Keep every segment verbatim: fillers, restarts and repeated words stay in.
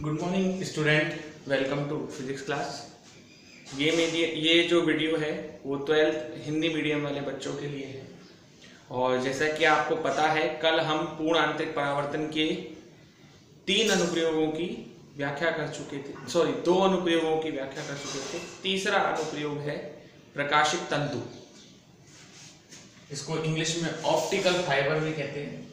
Good morning student, welcome to physics class. ये मेरी ये जो वीडियो है वो ट्वेल्थ हिंदी मीडियम वाले बच्चों के लिए है। और जैसा कि आपको पता है, कल हम पूर्ण आंतरिक परावर्तन के तीन अनुप्रयोगों की व्याख्या कर चुके थे सॉरी दो अनुप्रयोगों की व्याख्या कर चुके थे। तीसरा अनुप्रयोग है प्रकाशिक तंतु। इसको इंग्लिश में ऑप्टिकल फाइबर भी कहते हैं।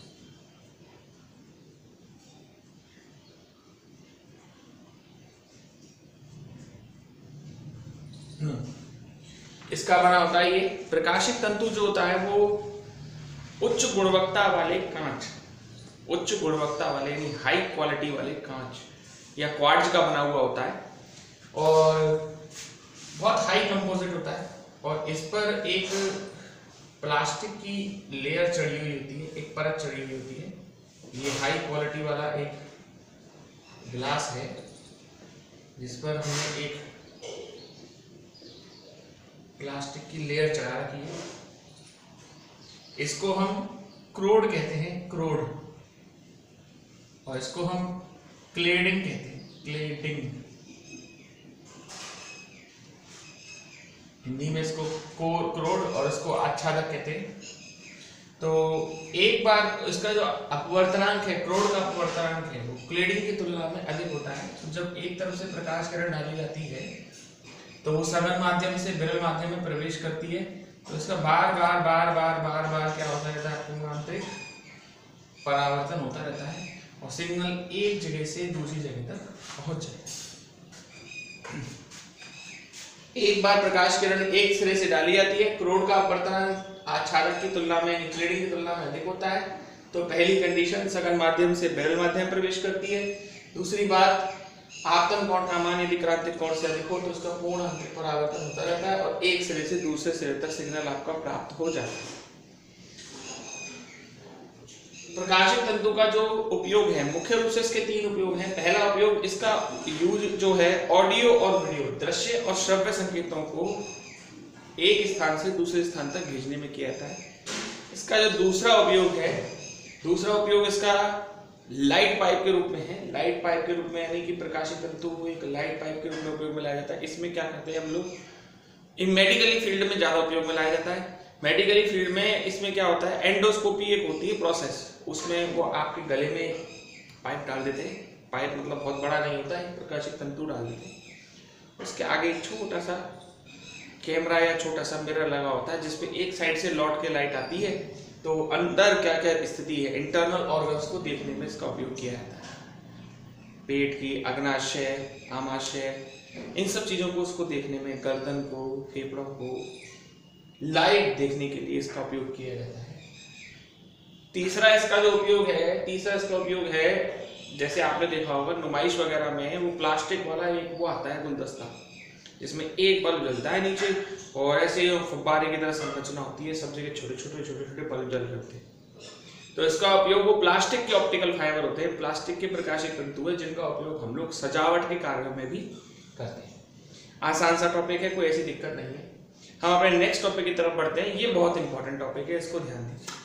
इसका बना होता है ये प्रकाशिक तंतु जो होता है वो उच्च गुणवत्ता वाले कांच उच्च गुणवत्ता वाले यानी हाई क्वालिटी वाले कांच या क्वार्ट्ज का बना हुआ होता है और बहुत हाई कंपोजिट होता है। और इस पर एक प्लास्टिक की लेयर चढ़ी हुई होती है, एक परत चढ़ी हुई होती है। ये हाई क्वालिटी वाला एक ग्लास है जिस पर हमने एक प्लास्टिक की लेयर चढ़ा रखी है। इसको हम क्रोड कहते हैं, क्रोड। और इसको हम क्लेडिंग कहते हैं, क्लेडिंग। हिंदी में इसको क्रोड और इसको आच्छादक कहते हैं। तो एक बार इसका जो अपवर्तनांक है, क्रोड का अपवर्तनांक है, वो क्लेडिंग की तुलना में अधिक होता है। तो जब एक तरफ से प्रकाश किरण डाली जाती है तो वो सघन माध्यम से विरल माध्यम में प्रवेश करती है। तो इसका बार बार बार बार बार बार क्या होता रहता है, पूर्ण आंतरिक परावर्तन होता रहता है और सिग्नल एक जगह से दूसरी जगह तक पहुंच जाता है। एक बार प्रकाश किरण एक सिरे से डाली जाती है, क्रोड का अपवर्तनांक आच्छादक की तुलना में, क्लेडिंग की तुलना में अधिक होता है। तो पहली कंडीशन, सघन माध्यम से विरल माध्यम प्रवेश करती है। दूसरी बात, आपतन कोण का मान यदि क्रांतिक कोण से अधिक हो तो उसका पूर्ण आंतरिक परावर्तन होता रहता है और एक सिरे से दूसरे सिरे तक सिग्नल आपका प्राप्त हो जाता है। प्रकाशिक तंतु का जो उपयोग है, मुख्य रूप से इसके तीन उपयोग हैं। पहला उपयोग, इसका यूज जो है ऑडियो और वीडियो, दृश्य और श्रव्य संकेतों को एक स्थान से दूसरे स्थान तक भेजने में किया जाता है। इसका जो दूसरा उपयोग है, दूसरा उपयोग इसका लाइट पाइप के रूप में है। लाइट पाइप के रूप में यानी कि प्रकाशिक तंतु एक लाइट पाइप के रूप में उपयोग में लाया जाता है। इसमें क्या करते हैं हम लोग, मेडिकली फील्ड में ज्यादा उपयोग में लाया जाता है। मेडिकली फील्ड में इसमें क्या होता है, एंडोस्कोपी एक होती है प्रोसेस, उसमें वो आपके गले में पाइप डाल देते हैं। पाइप मतलब बहुत बड़ा नहीं होता है, प्रकाशिक तंतु डाल देते हैं। उसके आगे एक छोटा सा कैमरा या छोटा सा मिरर लगा होता है जिसपे एक साइड से लौट के लाइट आती है। तो अंदर क्या क्या स्थिति है, इंटरनल ऑर्गन्स को देखने में इसका उपयोग किया जाता है। पेट की, अग्नाशय, आमाशय, इन सब चीजों को उसको देखने में, गर्दन को, फेफड़ों को लाइव देखने के लिए इसका उपयोग किया जाता है। तीसरा इसका जो उपयोग है तीसरा इसका उपयोग है जैसे आपने देखा होगा नुमाइश वगैरह में, वो प्लास्टिक वाला एक वो आता है गुलदस्ता, जिसमें एक बल्ब जलता है नीचे और ऐसे फुब्बारे की तरह संरचना होती है, सब जगह छोटे छोटे छोटे छोटे बल्ब जल रहे होते हैं। तो इसका उपयोग, वो प्लास्टिक के ऑप्टिकल फाइबर होते हैं, प्लास्टिक के प्रकाशिक तंतु है जिनका उपयोग हम लोग सजावट के कार्यों में भी करते हैं। आसान सा टॉपिक है, कोई ऐसी दिक्कत नहीं है। हम अपने नेक्स्ट टॉपिक की तरफ बढ़ते हैं। ये बहुत इंपॉर्टेंट टॉपिक है, इसको ध्यान दीजिए।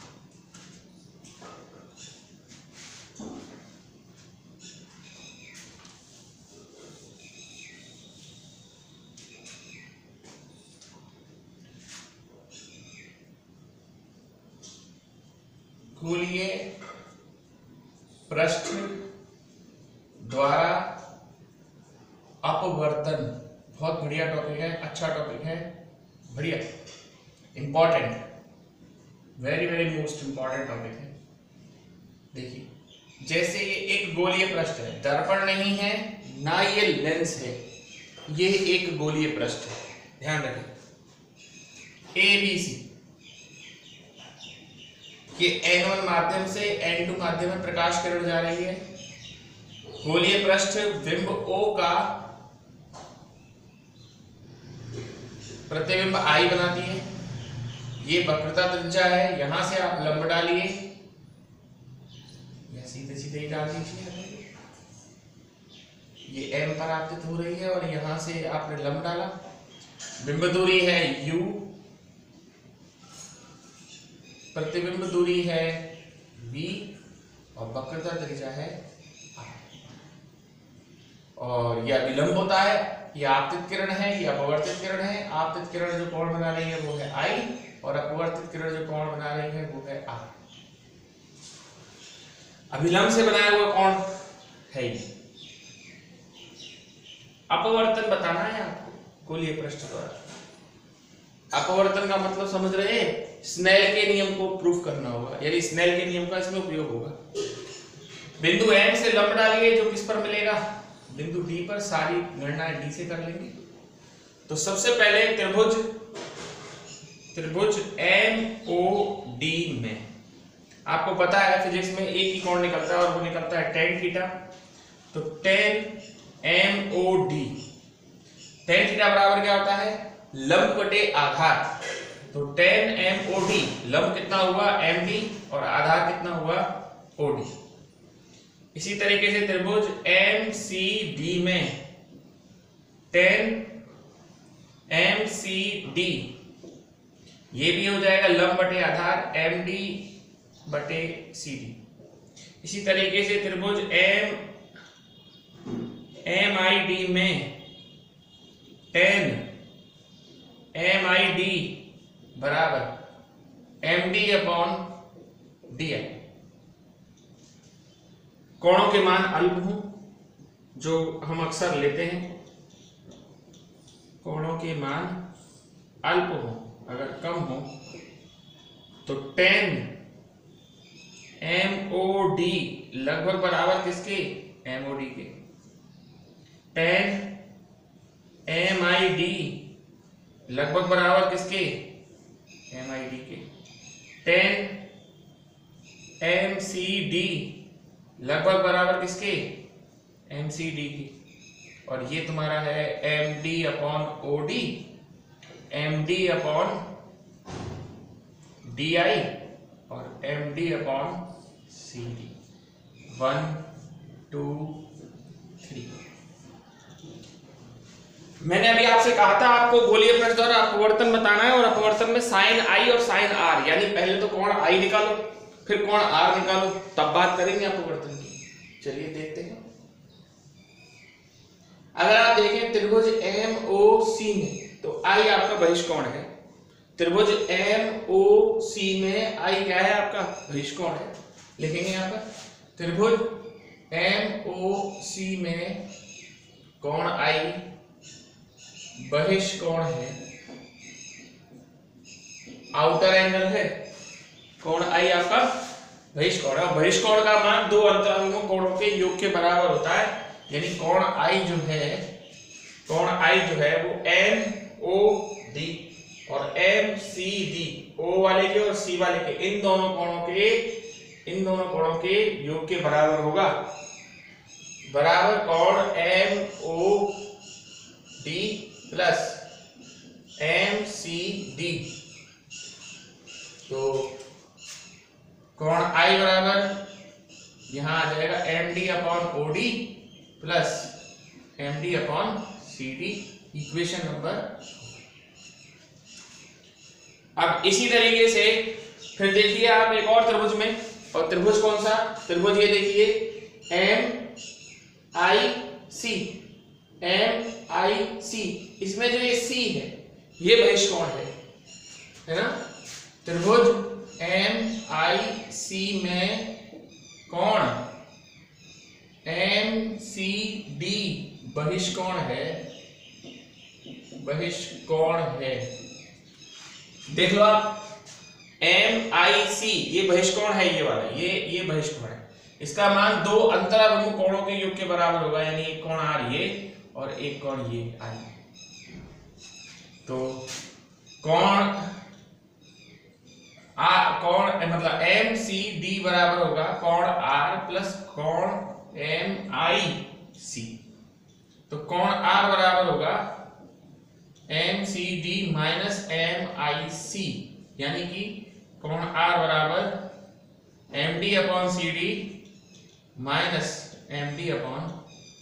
गोलीय पृष्ठ द्वारा अपवर्तन, बहुत बढ़िया टॉपिक है, अच्छा टॉपिक है, बढ़िया, important, very very most important topic है। देखिए, जैसे ये एक गोलीय पृष्ठ है, दर्पण नहीं है ना ये लेंस है, ये एक गोलीय पृष्ठ है, ध्यान रखें। ए बी सी, ये एन वन माध्यम से एन टू माध्यम में प्रकाश किरण जा रही है। गोलीय पृष्ठ बिंब O का प्रतिबिंब I बनाती है। ये वक्रता त्रिज्या है, यहां से आप लंब डालिए या सीधे सीधे ही डाल दीजिए। ये M पर आपतित हो रही है और यहां से आपने लंब डाला। बिंब दूरी है U, प्रतिबिंब दूरी है V और वक्रता त्रिज्या है R। और यह विलंब होता है, यह आपतित किरण है, यह अपवर्तित किरण है। आपतित किरण जो कोण बना रही है वो है आई, और अपवर्तित किरण जो कोण बना रही है वो है आर। अभिलंब से बनाया हुआ कोण है ये। अपवर्तन बताना है आपको गोलीय पृष्ठ द्वारा। अपवर्तन का मतलब समझ रहे हैं, स्नेल के नियम को प्रूफ करना होगा, यानी स्नेल के नियम का इसमें उपयोग होगा। बिंदु एम से लंब डालिए, जो किस पर मिलेगा, बिंदु डी पर। सारी गणना डी से कर लेंगे। तो सबसे पहले त्रिभुज त्रिभुज एम ओ डी में आपको पता है फिजिक्स में एक ही कोण निकलता है और वो निकलता है टेन थीटा। तो tan M O D, tan theta बराबर क्या होता है, लंब बटे आधार। तो टेन एम ओ डी, लंब कितना हुआ एम डी और आधार कितना हुआ ओ डी। इसी तरीके से त्रिभुज एम सी डी में टेन एम सी डी, ये भी हो जाएगा लंब बटे आधार एम डी बटे सी डी। इसी तरीके से त्रिभुज एम एम आई डी में टेन एम आई डी बराबर M D upon D I. कोणों के मान अल्प हों, जो हम अक्सर लेते हैं, कोणों के मान अल्प हों, अगर कम हो तो टेन एम ओ डी लगभग बराबर किसके, एम ओ डी के। टेन एम आई डी लगभग बराबर किसके, एम आई डी के। टेन एम सी डी लगभग बराबर किसके, एम सी डी की। और ये तुम्हारा है M D upon O D, M D upon D I और M D upon C D. One two three. मैंने अभी आपसे कहा था आपको गोलीय पृष्ठ द्वारा अपवर्तन बताना है, और अपवर्तन में साइन आई और साइन आर, यानी पहले तो कोण आई निकालो फिर कोण आर निकालो, तब बात करेंगे अपवर्तन की। चलिए देखते हैं। अगर आप देखें त्रिभुज एम ओ सी में, तो आई आपका बहिष्कोण है। त्रिभुज एम ओ सी में आई क्या है, आपका बहिष्कोण है। लिखेंगे यहां पर त्रिभुज एम ओ सी में कोण आई बहिष्कोण है, आउटर एंगल है। कोण आई आपका बहिष्कोण है, और बहिष्कोण का मान दो अंतरांगों कोणों के योग के बराबर होता है। यानी कोण आई जो है, कोण आई जो है वो एम ओ डी और एम सी डी, ओ वाले के और सी वाले के, इन दोनों कोणों के इन दोनों कोणों के योग के बराबर होगा। बराबर कोण M O D plus M C D. तो कोण आई बराबर यहां आ जाएगा M D upon O D plus M D upon C D, equation number. अब इसी तरीके से फिर देखिए आप एक और त्रिभुज में, और त्रिभुज कौन सा, त्रिभुज ये देखिए M I C, M I सी। इसमें जो ये सी है ये बहिष्कोण है, है ना। त्रिभुज एम आई सी में कोण एम सी डी बहिष्कोण है, बहिष्कोण है। देख लो आप, एम आई सी ये बहिष्कोण है, ये वाला ये ये बहिष्कोण है। इसका मान दो अंतराभिमुख कोणों के योग के बराबर होगा, यानी एक कोण आर ये और एक कोण ये आई। तो कोण आ कोण मतलब एम सी डी बराबर होगा कोण आर प्लस कोण एम आई सी। तो कोण आर बराबर होगा M C D minus M I C, यानी कि कोण आर बराबर M D upon C D minus M D upon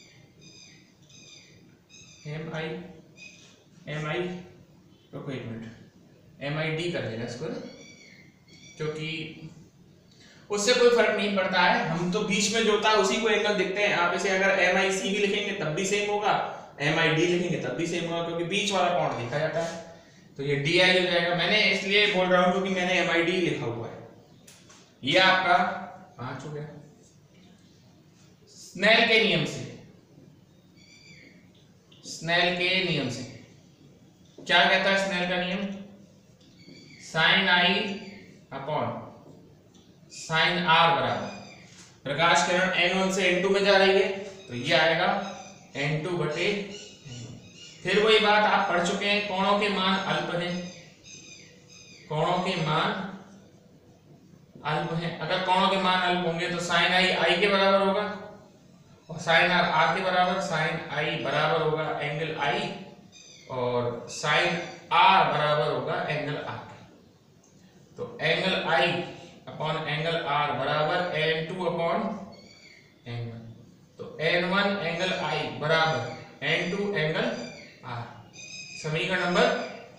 M I M I रुको एक मिनट, एम आई डी कर लेना इसको ना, क्योंकि उससे कोई फर्क नहीं पड़ता है, हम तो बीच में जो होता है उसी को एंगल देखते हैं। आप इसे अगर एम आई सी भी लिखेंगे तब भी सेम होगा, एम आई डी लिखेंगे तब भी सेम होगा, क्योंकि बीच वाला कोण देखा जाता है। तो ये डी आई हो जाएगा। मैंने इसलिए बोल रहा हूं क्योंकि मैंने एम आई डी लिखा हुआ है। ये आपका पांच हो गया। स्नेल के नियम से, स्नेल के नियम से क्या कहता है स्नेल का नियम? Sine I upon sine R बराबर, प्रकाश किरण एन वन से एन टू में जा रही है तो ये आएगा एन टू बटे। फिर वही बात आप पढ़ चुके हैं, कोणों के मान अल्प हैं, कोणों के मान अल्प हैं। अगर कोणों के मान अल्प होंगे तो साइन आई आई के बराबर होगा और साइन आर आर के बराबर। साइन आई बराबर होगा एंगल आई और साइन आर बराबर होगा एंगल आर के। तो angle I upon angle R बराबर N two upon N one. तो एन वन एंगल आई बराबर एन टू एंगल आर। समीकरण नंबर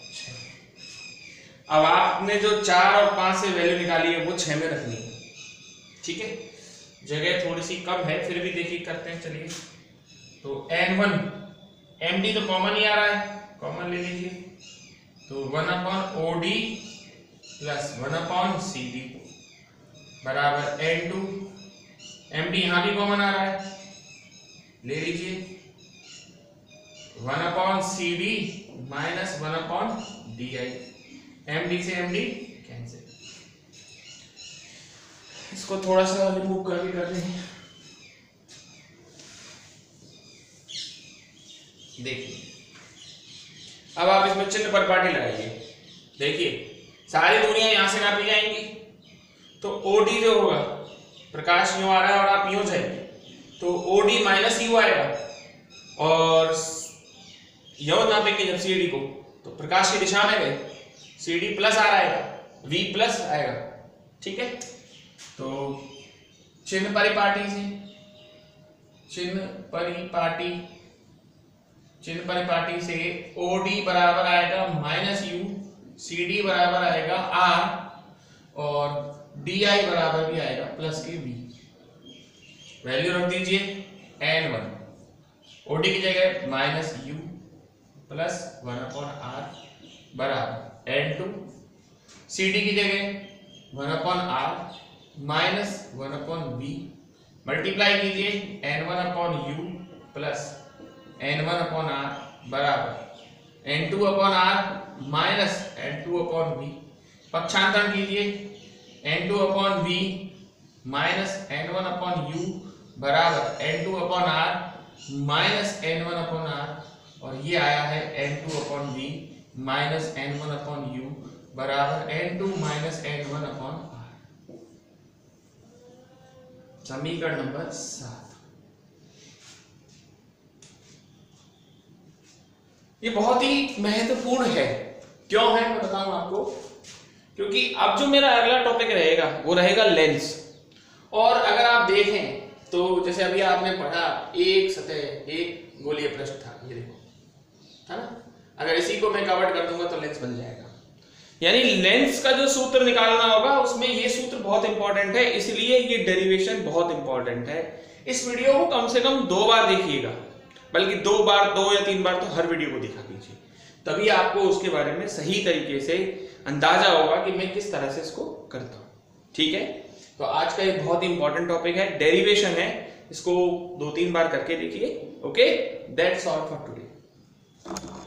छह। अब आपने जो चार और पांच से वैल्यू निकाली है वो छह में रखनी है, ठीक है। जगह थोड़ी सी कम है फिर भी देखिए करते हैं, चलिए। तो एन वन एम डी तो कॉमन ही आ रहा है, कॉमन ले लीजिए। तो one upon O D plus one upon C D बराबर एन टू। एम डी यहां भी कॉमन आ रहा है, ले लीजिए। One upon C D minus one upon D I. M D से एम डी कैंसिल। इसको थोड़ा सा रिमूव करके कर रहे हैं। देखिए अब आप इसमें चिन्ह पर पाटी लगाइए। देखिए सारी दूरियां यहां से नापी जाएंगी तो ओडी जो होगा, प्रकाश यूं आ रहा है और आप यूं जाएंगे तो ओडी माइनस यू आएगा और यू नापेंगे जब सीडी को तो प्रकाश की दिशा में गए सीडी प्लस आ रहा है, वी प्लस आएगा, ठीक है। तो चिन्ह परिपाटी से, चिन्ह परिपाटी चिन्ह परिपाटी से ओडी बराबर आएगा माइनस यू, सीडी बराबर आएगा आर और डी आई बराबर भी आएगा प्लस के बी। वैल्यू रख दीजिए एन वन, ओडी की जगह minus U plus one upon R बराबर एन टू, सीडी की जगह one upon R minus one upon B. Multiply कीजिए N one upon U plus N one upon R बराबर N two upon R minus N two upon B. पक्षांतरण कीजिए N two upon V minus N one upon U बराबर N two upon R minus N one upon R और ये आया है N two upon V minus N one upon U बराबर N two minus N one upon R. समीकरण नंबर सात। ये बहुत ही महत्वपूर्ण है। क्यों है मैं बताऊं आपको, क्योंकि अब जो मेरा अगला टॉपिक रहेगा वो रहेगा लेंस। और अगर आप देखें तो जैसे अभी आपने पढ़ा एक सतह एक गोलीय पृष्ठ था, ये देखो था ना। अगर इसी को मैं कवर कर दूंगा तो लेंस बन जाएगा। यानी लेंस का जो सूत्र निकालना होगा उसमें ये सूत्र बहुत इंपॉर्टेंट है, इसलिए ये डेरिवेशन बहुत इंपॉर्टेंट है। इस वीडियो को कम से कम दो बार देखिएगा, बल्कि दो बार दो या तीन बार तो हर वीडियो को देखा कीजिए, तभी आपको उसके बारे में सही तरीके से अंदाजा होगा कि मैं किस तरह से इसको करता हूं, ठीक है। तो आज का ये बहुत ही इंपॉर्टेंट टॉपिक है, डेरिवेशन है, इसको दो तीन बार करके देखिए। Okay, that's all for today.